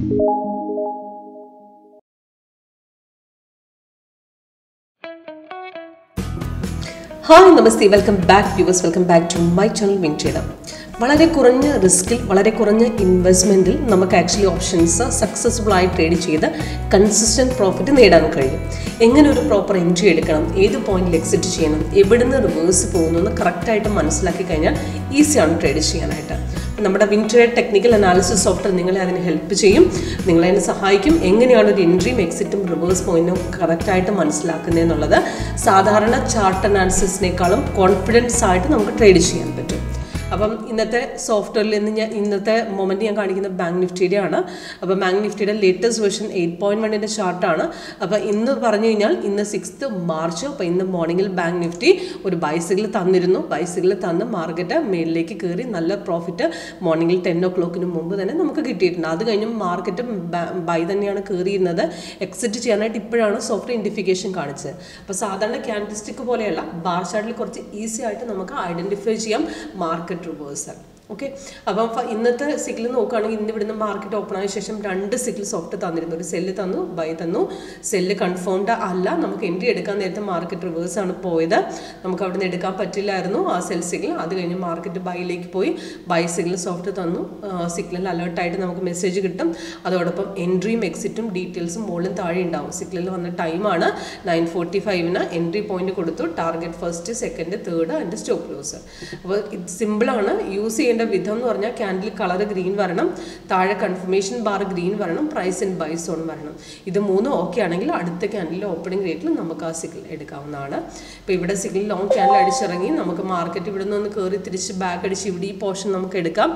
Hi, Namaste, welcome back viewers, welcome back to my channel WinTrader. വളരെ കുറഞ്ഞ റിസ്കിൽ വളരെ കുറഞ്ഞ ഇൻവെസ്റ്റ്മെന്റിൽ നമുക്ക് ആക്ച്വലി ഓപ്ഷൻസ് സക്സസ്ഫുൾ ആയി ട്രേഡ് ചെയ്ത് കൺസിസ്റ്റന്റ് പ്രോഫിറ്റ് നേടാൻ കഴിയും. എങ്ങനെ ഒരു പ്രോപ്പർ എൻട്രി എടുക്കണം, ഏത് പോയിന്റിൽ എക്സിറ്റ് ചെയ്യണം, എവിടുന്ന് റിവേഴ്സ് പോകുന്നു എന്ന് കറക്റ്റായിട്ട് മനസ്സിലാക്കി കഴിഞ്ഞാൽ ഈസിയാണ് ട്രേഡ് ചെയ്യാനായിട്ട്. നമ്മുടെ വിൻട്രേഡ് ടെക്നിക്കൽ അനാലിസിസ് സോഫ്റ്റ്വെയർ നിങ്ങളെ അതിന് ഹെൽപ്പ് ചെയ്യും, നിങ്ങളെ അതിനെ സഹായിക്കും. എങ്ങനെയാണ് ഒരു എൻട്രിയും എക്സിറ്റും റിവേഴ്സ് പോയിന്റും കറക്റ്റായിട്ട് മനസ്സിലാക്കുന്നത് എന്നുള്ളത് സാധാരണ ചാർട്ട് അനാലിസിസിനേക്കാളും കോൺഫിഡൻസ് ആയിട്ട് നമുക്ക് ട്രേഡ് ചെയ്യാൻ പറ്റും. അപ്പം ഇന്നത്തെ സോഫ്റ്റ്വെയറിൽ നിന്ന് ഇന്നത്തെ മൊമെൻറ്റ് ഞാൻ കാണിക്കുന്നത് ബാങ്ക് നിഫ്റ്റിയുടെ ആണ്. അപ്പോൾ ബാങ്ക് നിഫ്റ്റിയുടെ ലേറ്റസ്റ്റ് വേർഷൻ 8.1 ചാർട്ടാണ്. അപ്പോൾ ഇന്ന് പറഞ്ഞു കഴിഞ്ഞാൽ ഇന്ന് 6th March. അപ്പോൾ ഇന്ന് മോർണിംഗിൽ ബാങ്ക് നിഫ്റ്റി ഒരു ബൈസിക്കിൾ തന്നിരുന്നു. ബൈസിക്കിൾ തന്ന് മാർക്കറ്റ് മേളിലേക്ക് കയറി നല്ല പ്രോഫിറ്റ് മോർണിംഗിൽ 10 o'clock മുമ്പ് തന്നെ നമുക്ക് കിട്ടിയിട്ടുണ്ട്. അത് കഴിഞ്ഞ് മാർക്കറ്റ് ബൈ തന്നെയാണ് കയറിയിരുന്നത്. എക്സിറ്റ് ചെയ്യാനായിട്ട് ഇപ്പോഴാണ് സോഫ്റ്റ്വെയർ ഇൻഡിഫിക്കേഷൻ കാണിച്ചത്. അപ്പോൾ സാധാരണ ക്യാൻഡിൽസ്റ്റിക് പോലെയല്ല, ബാർ ചാർട്ടിൽ കുറച്ച് ഈസി ആയിട്ട് നമുക്ക് ഐഡൻറ്റിഫൈ ചെയ്യാം മാർക്കറ്റ് റിവേഴ്സൽ. ഓക്കെ, അപ്പം ഇന്നത്തെ സിക്കിൾ നോക്കുകയാണെങ്കിൽ ഇന്ന് ഇവിടുന്ന് മാർക്കറ്റ് ഓപ്പൺ ആയ ശേഷം 2 സിക്കിൾ സോഫ്റ്റ് തന്നിരുന്നു. ഒരു സെല്ല് തന്നു, ബൈ തന്നു. സെല്ല് കൺഫേംഡ് അല്ല, നമുക്ക് എൻട്രി എടുക്കാൻ നേരത്തെ മാർക്കറ്റ് റിവേഴ്സാണ് പോയത്. നമുക്ക് അവിടെ നിന്ന് എടുക്കാൻ പറ്റില്ലായിരുന്നു ആ സെൽ സിഗ്നൽ. അത് കഴിഞ്ഞ് മാർക്കറ്റ് ബൈയിലേക്ക് പോയി, ബൈ സിഗ്നൽ സോഫ്റ്റ് തന്നു. സിഗ്നൽ അലേർട്ടായിട്ട് നമുക്ക് മെസ്സേജ് കിട്ടും. അതോടൊപ്പം എൻട്രിയും എക്സിറ്റും ഡീറ്റെയിൽസും മുകളിലും താഴെ ഉണ്ടാവും. സിഗ്നലിൽ വന്ന ടൈമാണ് 9:45 എൻട്രി പോയിന്റ് കൊടുത്തു. Target first, second, third and stop loss. അപ്പോൾ ഇത് സിമ്പിളാണ്. യൂസ് ചെയ്യേണ്ട വിധം എന്ന് പറഞ്ഞാൽ ക്യാൻഡിൽ കളർ ഗ്രീൻ വരണം, താഴെ കൺഫർമേഷൻ ബാർ ഗ്രീൻ വരണം, പ്രൈസ് ആൻഡ് ബൈ സോൺ വരണം. ഇത് മൂന്നും ഓക്കെ ആണെങ്കിൽ അടുത്ത ക്യാൻഡിലെ ഓപ്പണിംഗ് റേറ്റിൽ നമുക്ക് ആ സിഗ്നൽ എടുക്കാവുന്നതാണ്. ഇപ്പോൾ ഇവിടെ സിഗ്നൽ ലോങ് ക്യാൻഡിൽ അടിച്ചിറങ്ങി നമുക്ക് മാർക്കറ്റ് ഇവിടെ നിന്ന് കയറി തിരിച്ച് ബാക്ക് അടിച്ച് ഇവിടെ ഈ പോർഷൻ നമുക്ക് എടുക്കാം.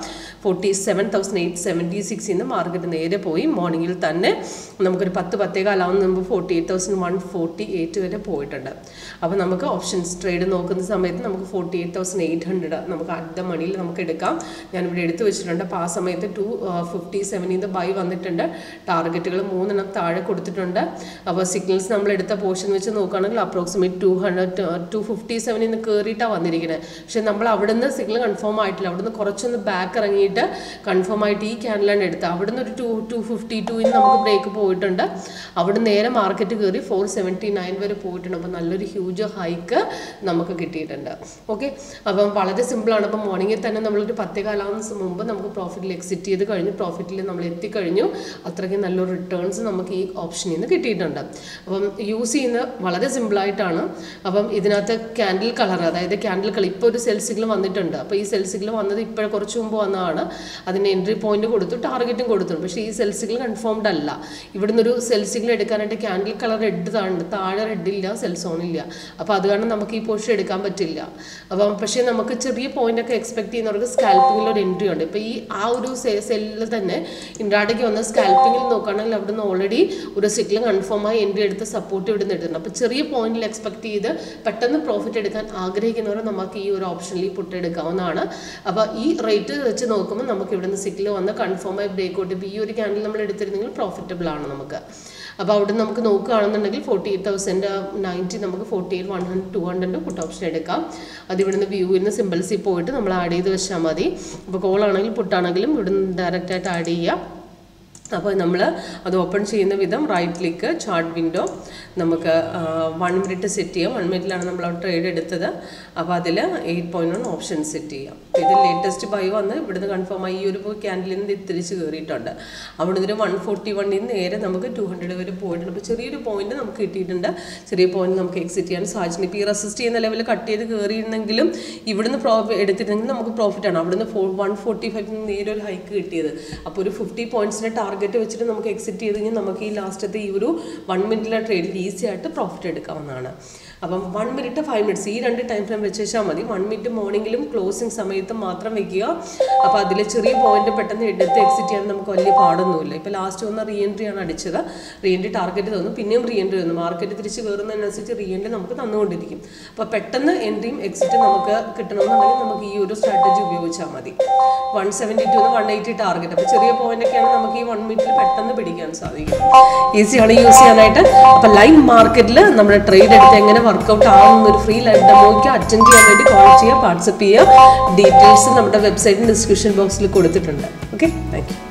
47,876 മാർക്കറ്റ് നേരെ പോയി. മോർണിംഗിൽ തന്നെ നമുക്കൊരു 10-10 മുമ്പ് 48,148 വരെ പോയിട്ടുണ്ട്. അപ്പോൾ നമുക്ക് ഓപ്ഷൻസ് ട്രേഡ് നോക്കുന്ന സമയത്ത് നമുക്ക് 48,800 നമുക്ക് അറ്റ് ദ മണിയിൽ നമുക്ക് എടുക്കാം. ഞാനിവിടെ എടുത്തു വെച്ചിട്ടുണ്ട്. അപ്പോൾ ആ സമയത്ത് 257 ബൈ വന്നിട്ടുണ്ട്. ടാർഗറ്റുകൾ 3 താഴെ കൊടുത്തിട്ടുണ്ട്. അപ്പോൾ സിഗ്നൽസ് നമ്മൾ എടുത്ത പോർഷൻ വെച്ച് നോക്കുകയാണെങ്കിൽ അപ്രോക്സിമേറ്റ് 257 കയറിയിട്ടാണ് വന്നിരിക്കുന്നത്. പക്ഷേ നമ്മൾ അവിടെ നിന്ന് സിഗ്നൽ കൺഫേം ആയിട്ടില്ല. അവിടെ നിന്ന് കുറച്ചൊന്ന് ബാക്ക് ഇറങ്ങിയിട്ട് കൺഫേം ആയിട്ട് ഈ ക്യാൻഡിലാണ് എടുത്തത്. അവിടെ നിന്ന് ഒരു 252 നമുക്ക് ബ്രേക്ക് പോയിട്ടുണ്ട്. അവിടെ നേരെ മാർക്കറ്റ് കയറി 479 വരെ പോയിട്ടുണ്ട്. അപ്പോൾ നല്ലൊരു ഹ്യൂജ് ഹൈക്ക് നമുക്ക് കിട്ടിയിട്ടുണ്ട്. ഓക്കെ, അപ്പം വളരെ സിമ്പിളാണ്. അപ്പം മോർണിംഗിൽ തന്നെ നമ്മളൊരു 10 മുമ്പ് നമുക്ക് പ്രോഫിറ്റിൽ എക്സിറ്റ് ചെയ്ത് കഴിഞ്ഞു, പ്രോഫിറ്റിൽ നമ്മൾ എത്തിക്കഴിഞ്ഞു. അത്രയ്ക്ക് നല്ലൊരു റിട്ടേൺസ് നമുക്ക് ഈ ഓപ്ഷനിൽ നിന്ന് കിട്ടിയിട്ടുണ്ട്. അപ്പം യൂസ് ചെയ്യുന്ന വളരെ സിമ്പിളായിട്ടാണ്. അപ്പം ഇതിനകത്ത് ക്യാൻഡിൽ കളർ, അതായത് ക്യാൻഡിൽ കളർ ഇപ്പോൾ ഒരു സെൽ സിഗ്നൽ വന്നിട്ടുണ്ട്. അപ്പോൾ ഈ സെൽ സിഗ്നൽ വന്നത് ഇപ്പോൾ കുറച്ച് മുമ്പ് വന്നതാണ്. അതിന് എൻട്രി പോയിന്റ് കൊടുത്തു, ടാർഗറ്റും കൊടുത്തിട്ടുണ്ട്. പക്ഷേ ഈ സെൽ സിഗ്നൽ കൺഫേംഡ് അല്ല. ഇവിടുന്ന് ഒരു സെൽ സിഗ്നൽ എടുക്കാനായിട്ട് ക്യാൻഡിൽ കളർ റെഡ് താഴെ റെഡില്ല, സെൽ സോണില്ല. അപ്പോൾ അത് കാരണം നമുക്ക് ഈ പോർഷൻ എടുക്കാൻ പറ്റില്ല. അപ്പം പക്ഷേ നമുക്ക് ചെറിയ പോയിന്റൊക്കെ എക്സ്പെക്ട് ചെയ്യുന്നവർക്ക് സ്കാൽപ്പിങ്ങിൽ ഒരു എൻട്രി ഉണ്ട്. ഇപ്പോൾ ഈ ആ ഒരു സെല്ലിൽ തന്നെ ഇൻട്രാഡേക്ക് വന്ന സ്കാൽപ്പിങ്ങിൽ നോക്കുകയാണെങ്കിൽ അവിടെ നിന്ന് ഓൾറെഡി ഒരു സിഗ്നൽ കൺഫേം ആയി എൻട്രി എടുത്ത് സപ്പോർട്ട് ഇവിടുന്ന് എടുത്തിട്ടുണ്ട്. അപ്പോൾ ചെറിയ പോയിന്റിൽ എക്സ്പെക്ട് ചെയ്ത് പെട്ടെന്ന് പ്രോഫിറ്റ് എടുക്കാൻ ആഗ്രഹിക്കുന്നവർ നമുക്ക് ഈ ഒരു ഓപ്ഷനിൽ പുട്ട് എടുക്കാവുന്നതാണ്. അപ്പോൾ ഈ റേറ്റ് വെച്ച് നോക്കുമ്പോൾ നമുക്ക് ഇവിടുന്ന് സിഗ്നൽ വന്ന് കൺഫേം ആയി ബ്രേക്ക് ഔട്ട്. ഇപ്പോൾ ഈ ഒരു ക്യാൻഡിൽ നമ്മൾ എടുത്തിരുന്നെങ്കിൽ പ്രോഫിറ്റബിൾ ആണ് നമുക്ക്. അപ്പോൾ അവിടെ നമുക്ക് നോക്കുകയാണെന്നുണ്ടെങ്കിൽ 48,090 നമുക്ക് 48,100 200 പുട്ട് ഓപ്ഷൻ എടുക്കാം. അത് ഇവിടുന്ന് വ്യൂവിൽ നിന്ന് സിമ്പിൾസിൽ പോയിട്ട് നമ്മൾ ആഡ് ചെയ്ത് വെച്ചാൽ മതി. അപ്പോൾ കോൾ ആണെങ്കിലും പുട്ടാണെങ്കിലും ഇവിടുന്ന് ഡയറക്റ്റായിട്ട് ആഡ് ചെയ്യാം. അപ്പോൾ നമ്മൾ അത് ഓപ്പൺ ചെയ്യുന്ന വിധം റൈറ്റ് ക്ലിക്ക്, ചാർട്ട് വിൻഡോ, നമുക്ക് 1 മിനിറ്റ് സെറ്റ് ചെയ്യാം. 1 മിനിറ്റിലാണ് നമ്മൾ ആ ട്രേഡ് എടുത്തത്. അപ്പോൾ അതിൽ 8.1 ഓപ്ഷൻ സെറ്റ് ചെയ്യാം. ഇത് ലേറ്റസ്റ്റ് ബൈ വന്ന് ഇവിടുന്ന് കൺഫേം ആയി ഈ ഒരു ക്യാൻഡിലിൽ നിന്ന് തിരിച്ച് കയറിയിട്ടുണ്ട്. അവിടെ നിന്ന് 141 നേരെ നമുക്ക് 200 വരെ പോയിട്ടുണ്ട്. അപ്പോൾ ചെറിയൊരു പോയിന്റ് നമുക്ക് കിട്ടിയിട്ടുണ്ട്. ചെറിയ പോയിന്റ് നമുക്ക് എക്സിറ്റ് ചെയ്യാൻ സാധിച്ചിട്ടുണ്ട്. ഇപ്പോൾ ഈ റെസിസ്റ്റ് ചെയ്യുന്ന ലെവൽ കട്ട് ചെയ്ത് കയറിയിരുന്നെങ്കിലും ഇവിടുന്ന് എടുത്തിരുന്നെങ്കിൽ നമുക്ക് പ്രോഫിറ്റാണ്. അവിടുന്ന് 145 നേരെ ഒരു ഹൈക്ക് കിട്ടിയത്. അപ്പോൾ ഒരു 50 പോയിന്റ്സിൻ്റെ ടാർഗറ്റ് വെച്ചിട്ട് നമുക്ക് എക്സിറ്റ് ചെയ്ത് കഴിഞ്ഞാൽ നമുക്ക് ഈ ലാസ്റ്റത്തെ ഈ ഒരു 1 മിനിറ്റിലെ ട്രേഡിൽ ഈസി ആയിട്ട് പ്രോഫിറ്റ് എടുക്കാവുന്നതാണ്. അപ്പം 1 മിനിറ്റ് 5 മിനിറ്റ്സ് ഈ 2 ടൈം ഫ്രെയിം വെച്ച് വെച്ചാൽ മതി. 1 മിനിറ്റ് മോർണിംഗിലും ക്ലോസിംഗ് സമയത്തും മാത്രം വെക്കുക. അപ്പോൾ അതിൽ ചെറിയ പോയിന്റ് പെട്ടെന്ന് എടുത്ത് എക്സിറ്റ് ചെയ്യാൻ നമുക്ക് വലിയ പാടൊന്നുമില്ല. ഇപ്പോൾ ലാസ്റ്റ് വന്ന റീ എൻട്രി ആണ് അടിച്ചത്. റീ എൻട്രി ടാർഗറ്റ് തന്നു, പിന്നെയും റീ എൻട്രി തന്നു. മാർക്കറ്റ് തിരിച്ച് കയറുന്നതിനനുസരിച്ച് റീ എൻട്രി നമുക്ക് തന്നുകൊണ്ടിരിക്കും. അപ്പോൾ പെട്ടെന്ന് എൻട്രിയും എക്സിറ്റും നമുക്ക് കിട്ടണമെന്നുണ്ടെങ്കിൽ നമുക്ക് ഈ ഒരു സ്ട്രാറ്റജി ഉപയോഗിച്ചാൽ മതി. 172 180 ടാർഗറ്റ്. അപ്പോൾ ചെറിയ പോയിന്റൊക്കെയാണ് നമുക്ക് ഈ 1 മിനിറ്റിൽ പെട്ടെന്ന് പിടിക്കാൻ സാധിക്കും. ഈസിയാണ് യൂസ് ചെയ്യാനായിട്ട്. അപ്പോൾ ലൈവ് മാർക്കറ്റിൽ നമ്മുടെ ട്രേഡ് എടുത്ത് എങ്ങനെ വർക്കൗട്ട് ആവുന്നൊരു ഫ്രീ ലൈവ് ഡെമോയ്ക്ക് അറ്റൻഡ് ചെയ്യാൻ വേണ്ടി കോൾ ചെയ്യുക, പാർട്ടിസിപ്പേറ്റ് ചെയ്യുക. ഡീറ്റെയിൽസ് നമ്മുടെ വെബ്സൈറ്റിൻ്റെ ഡിസ്ക്രിപ്ഷൻ ബോക്സിൽ കൊടുത്തിട്ടുണ്ട്. Okay, thank U.